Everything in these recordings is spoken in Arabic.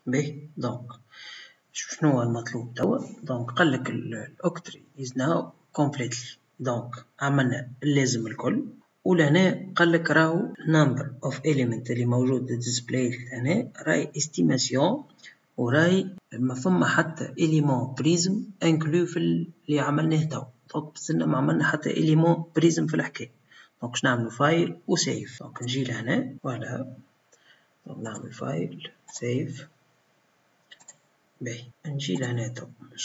به. دونك شنو هو المطلوب توا؟ دونك قالك الأوكتري is now completely. دونك عملنا اللازم الكل، ولهنا قالك راهو number of element اللي موجود displayed هنا راهي estimation، وراهي ما فما حتى element بريزم انكلو في اللي عملناه توا. دونك بسنا ما عملنا حتى element بريزم في الحكاية. دونك باش نعملو فايل وسيف. دونك نجي لهنا فوالا، دونك نعمل فايل سيف. باهي نجي لهنا تو اش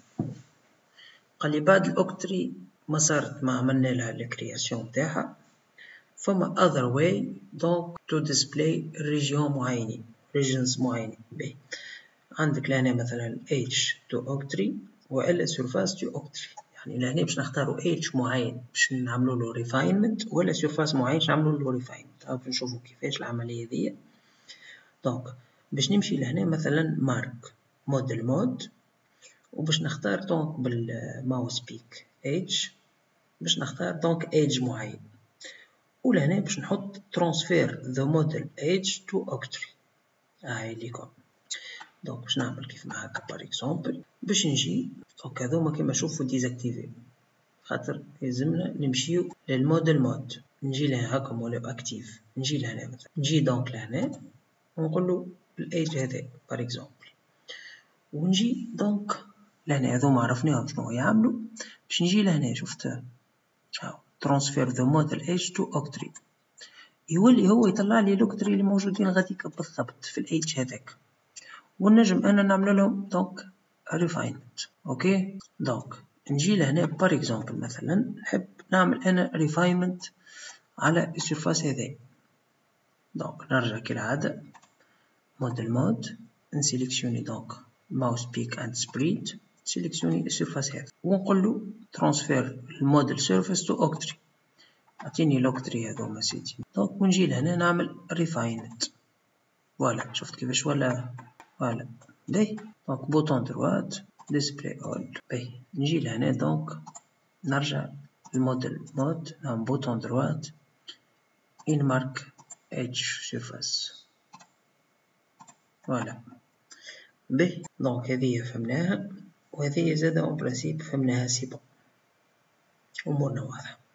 قالي بعد الأوكتري ما صارت ما عملنا لها الكرياسيون تاعها، فما other way دونك to display ريجيون معينين regions معينين. باهي عندك لهنا مثلا H to octree وإلا surface to octree. يعني لهنا باش نختارو H معين باش نعملو له refinement، ولا surface معين باش نعملو له refinement. هاو نشوفو كيفاش العملية دي. دونك باش نمشي لهنا مثلا مارك موديل مود، وباش نختار دونك بالماوس بيك H باش نختار دونك H معين، ولهنا باش نحط transfer the model H to octree. هاي ليكم. دونك باش نعمل كيف ما هكا بار اكزومبل باش نجي دونك هذوما كيما نشوفو ديزاكتيفي، خاطر يلزمنا نمشيو للموديل مود. نجي لهنا هاكا ولا اكتيف، نجي لهنا مثلا نجي دونك لهنا ونقولو الايج هذا بار اكزومبل، ونجي دونك لهنا هذوما عرفناهم شنو يعملوا. باش نجي لهنا شفت transfer the model H to octree، يولي هو يطلع لي الأوكتري اللي موجودين غاديكا بالضبط في الإيج هذاك، ونجم أنا نعمل لهم دونك refinement. أوكي دونك نجي لهنا بار إكزومبل مثلا نحب نعمل أنا refinement على السيرفاس هذا. دونك نرجع كالعادة موديل مود، نسيليكسيوني دونك ماوس بيك اند سبريد، سيليكسيوني السيرفاس هذا ونقولو ترانسفير الموديل سيرفيس تو اوكتري. اعطيني الاوكتري هذوما سيدي. دونك ونجي لهنا نعمل ريفاينت. فوالا شفت كيفاش ولا فوالا. باهي دونك بوطون دروات ديسبلاي اول. باهي نجي لهنا دونك نرجع الموديل مود، نعمل بوطون دروات ان مارك اتش سيرفاس. فوالا باهي دونك هذه فهمناها، وهذه زادا اون برانسيب فهمناها. سي بون، أمورنا واضحة.